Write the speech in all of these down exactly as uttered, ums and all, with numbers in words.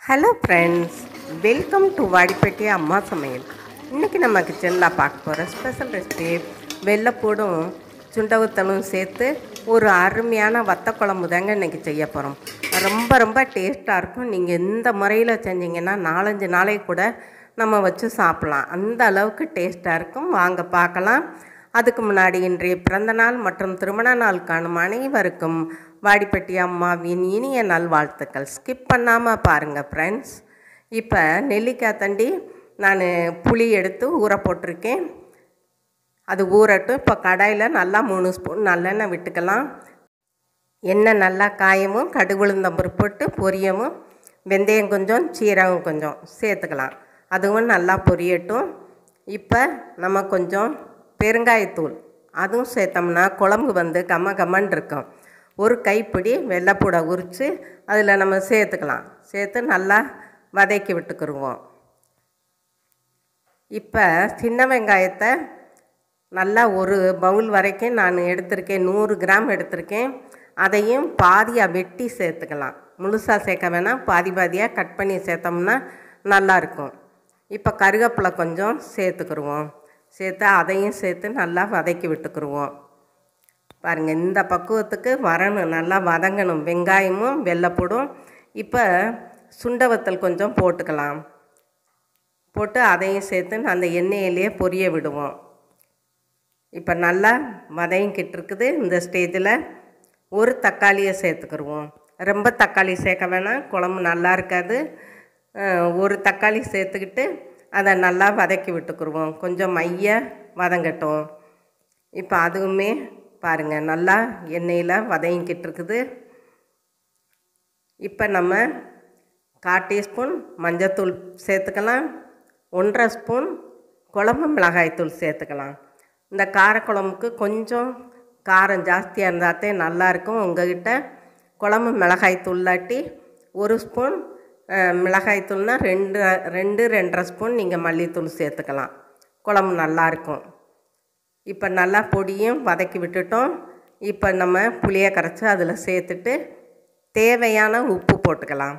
Hello friends, welcome to Vadipatti அம்மா சமையல். இன்றைக்கி நம்ம கிச்சனில் பார்க்க போகிற ஸ்பெஷல் ரெசிபி வெள்ளைப்பூடும் சுண்டவத்தலும் சேர்த்து ஒரு அருமையான வத்த குழம்பு தாங்க இன்றைக்கி செய்ய போகிறோம். ரொம்ப ரொம்ப டேஸ்ட்டாக இருக்கும். நீங்கள் இந்த முறையில் செஞ்சிங்கன்னா நாலஞ்சு நாளைக்கு கூட நம்ம வச்சு சாப்பிட்லாம். அந்த அளவுக்கு டேஸ்ட்டாக இருக்கும். வாங்க பார்க்கலாம். அதுக்கு முன்னாடி இன்றைய பிறந்தநாள் மற்றும் திருமண நாள் காணும் அனைவருக்கும் வாடிப்பட்டி அம்மாவின் இனிய நல்வாழ்த்துக்கள். ஸ்கிப் பண்ணாமல் பாருங்கள் ஃப்ரெண்ட்ஸ். இப்போ நெல்லிக்காய் தண்டி நான் புளி எடுத்து ஊற போட்டிருக்கேன். அது ஊறட்டும். இப்போ கடாயில் நல்லா மூணு ஸ்பூன் நல்லெண்ணெய் விட்டுக்கலாம். எண்ணெய் நல்லா காயவும் கடுகு உளுந்தம்பருப்பு போட்டு பொரியவும் வெந்தயம் கொஞ்சம் சீரகம் கொஞ்சம் சேர்த்துக்கலாம். அதுவும் நல்லா பொரியட்டும். இப்போ நம்ம கொஞ்சம் பெருங்காயத்தூள் அதுவும் சேர்த்தோம்னா குழம்பு வந்து கம்ம கம்மன் இருக்கும். ஒரு கைப்பிடி வெள்ளைப்பூடை உரித்து அதில் நம்ம சேர்த்துக்கலாம். சேர்த்து நல்லா வதக்கி விட்டுக்குருவோம். இப்போ சின்ன வெங்காயத்தை நல்லா ஒரு பவுல் வரைக்கும் நான் எடுத்திருக்கேன். நூறு கிராம் எடுத்திருக்கேன். அதையும் பாதியாக வெட்டி சேர்த்துக்கலாம். முழுசாக சேர்க்க வேணாம், பாதி பாதியாக கட் பண்ணி சேர்த்தோம்னா நல்லாயிருக்கும். இப்போ கருவேப்பிலை கொஞ்சம் சேர்த்துக்குருவோம். சேர்த்து அதையும் சேர்த்து நல்லா வதக்கி விட்டுக்குருவோம். பாருங்கள், இந்த பக்குவத்துக்கு வரணும், நல்லா வதங்கணும் வெங்காயமும் வெள்ளைப்பூடும். இப்போ சுண்டவத்தல் கொஞ்சம் போட்டுக்கலாம். போட்டு அதையும் சேர்த்து அந்த எண்ணெயிலேயே பொரிய விடுவோம். இப்போ நல்லா வதங்கிக்கிட்டு இருக்குது. இந்த ஸ்டேஜில் ஒரு தக்காளியை சேர்த்துக்கிடுவோம். ரொம்ப தக்காளி சேர்க்க வேணாம், குழம்பு நல்லா இருக்காது. ஒரு தக்காளி சேர்த்துக்கிட்டு அதை நல்லா வதக்கி விட்டுக்குருவோம். கொஞ்சம் மைய வதங்கட்டும். இப்போ அதுவுமே பாருங்கள் நல்லா எண்ணெயில் வதங்கிக்கிட்டு இருக்குது. இப்போ நம்ம கால் டீஸ்பூன் மஞ்சத்தூள் சேர்த்துக்கலாம். ஒன்றரை ஸ்பூன் குழம்பு மிளகாய்த்தூள் சேர்த்துக்கலாம். இந்த காரக்குழம்புக்கு கொஞ்சம் காரம் ஜாஸ்தியாக இருந்தாத்தே நல்லாயிருக்கும். உங்கள்கிட்ட குழம்பு மிளகாய்த்தூள் இல்லாட்டி ஒரு ஸ்பூன் மிளகாய்த்தூள்னால் ரெண்டு ரெண்டு ரெண்டரை ஸ்பூன் நீங்கள் மல்லித்தூள் சேர்த்துக்கலாம். குழம்பு நல்லாயிருக்கும். இப்போ நல்லா பொடியும் வதக்கி விட்டுட்டோம். இப்போ நம்ம புளியை கரைச்சி அதில் சேர்த்துட்டு தேவையான உப்பு போட்டுக்கலாம்.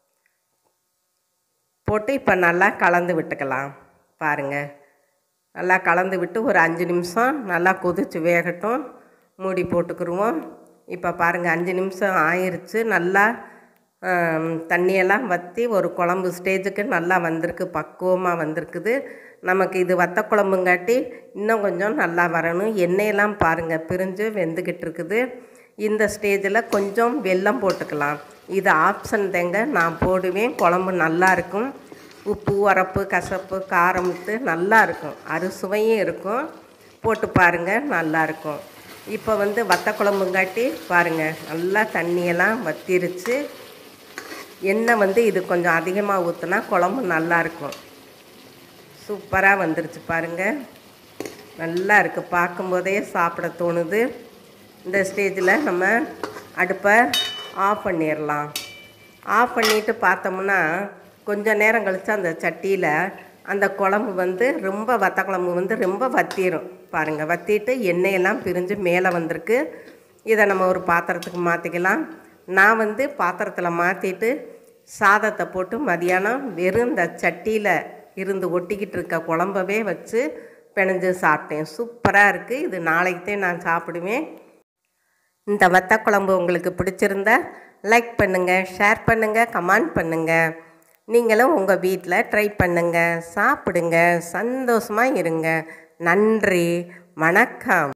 போட்டு இப்போ நல்லா கலந்து விட்டுக்கலாம். பாருங்கள், நல்லா கலந்து விட்டு ஒரு அஞ்சு நிமிஷம் நல்லா கொதித்து வேகட்டும். மூடி போட்டுக்குருவோம். இப்போ பாருங்கள், அஞ்சு நிமிஷம் ஆயிடுச்சு. நல்லா தண்ணியெல்லாம் வற்றி ஒரு குழம்பு ஸ்டேஜுக்கு நல்லா வந்திருக்கு, பக்குவமாக வந்திருக்குது. நமக்கு இது வத்த குழம்புங்காட்டி இன்னும் கொஞ்சம் நல்லா வரணும். எண்ணெயெல்லாம் பாருங்கள் பிரிஞ்சு வெந்துக்கிட்டு இருக்குது. இந்த ஸ்டேஜில் கொஞ்சம் வெல்லம் போட்டுக்கலாம். இது ஆப்ஷன் தேங்க, நான் போடுவேன். குழம்பு நல்லாயிருக்கும். உப்பு உரப்பு கசப்பு காரம் விட்டு நல்லாயிருக்கும். அறுசுவையும் இருக்கும். போட்டு பாருங்கள், நல்லாயிருக்கும். இப்போ வந்து வத்த குழம்புங்காட்டி பாருங்கள் நல்லா தண்ணியெல்லாம் வத்திருச்சு. எண்ணெய் வந்து இது கொஞ்சம் அதிகமாக ஊற்றினா குழம்பு நல்லாயிருக்கும். சூப்பராக வந்துருச்சு பாருங்கள், நல்லா இருக்குது. பார்க்கும்போதே சாப்பிட தோணுது. இந்த ஸ்டேஜில் நம்ம அடுப்பை ஆஃப் பண்ணிடலாம். ஆஃப் பண்ணிவிட்டு பார்த்தோம்னா கொஞ்சம் நேரம் கழித்து அந்த சட்டியில் அந்த குழம்பு வந்து ரொம்ப வத்த குழம்பு வந்து ரொம்ப வத்திரும். பாருங்கள், வற்றிட்டு எண்ணெயெல்லாம் பிரிஞ்சு மேலே வந்திருக்கு. இதை நம்ம ஒரு பாத்திரத்துக்கு மாற்றிக்கலாம். நான் வந்து பாத்திரத்தில் மாற்றிட்டு சாதத்தை போட்டு மதியானம் வெறும் இந்த சட்டியில் இருந்து ஒட்டிக்கிட்டு இருக்க குழம்பவே வச்சு பிணைஞ்சு சாப்பிட்டேன். சூப்பராக இருக்குது. இது நாளைக்குத்தே நான் சாப்பிடுவேன். இந்த வத்த குழம்பு உங்களுக்கு பிடிச்சிருந்தா லைக் பண்ணுங்கள், ஷேர் பண்ணுங்கள், கமெண்ட் பண்ணுங்கள். நீங்களும் உங்கள் வீட்டில் ட்ரை பண்ணுங்கள், சாப்பிடுங்க, சந்தோஷமாக இருங்க. நன்றி, வணக்கம்.